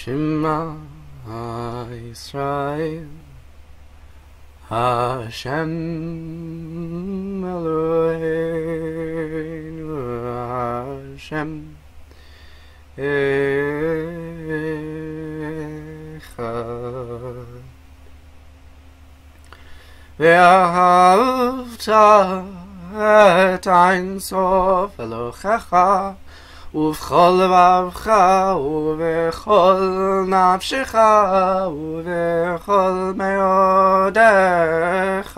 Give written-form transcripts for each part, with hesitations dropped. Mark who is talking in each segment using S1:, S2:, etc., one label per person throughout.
S1: Shema Yisrael Hashem Eloheinu Hashem Echad Vahafta et Ein Sof Elohecha ובכל לבבך ובכל נפשך ובכל מאודך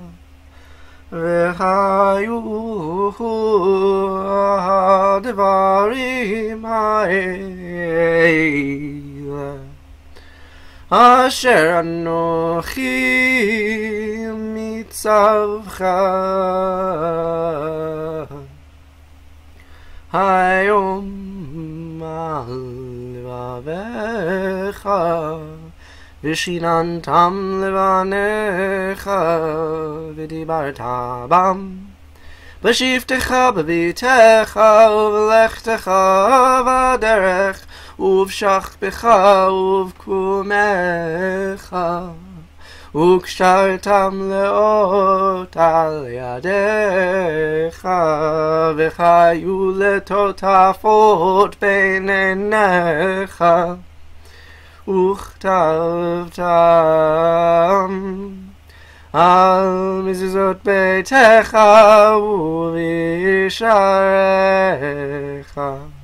S1: והיו הדברים האלה אשר אנוכי מצווך היום על לבביך ושיננתם לבניך ודיברת בם בשבתך בביתך ובלכתך בדרך ובשכבך ובקומך וקשרתם לאות על ידיך וחיו לטוטפות בין עיניך וכתבתם על מזוזות ביתך ובשעריך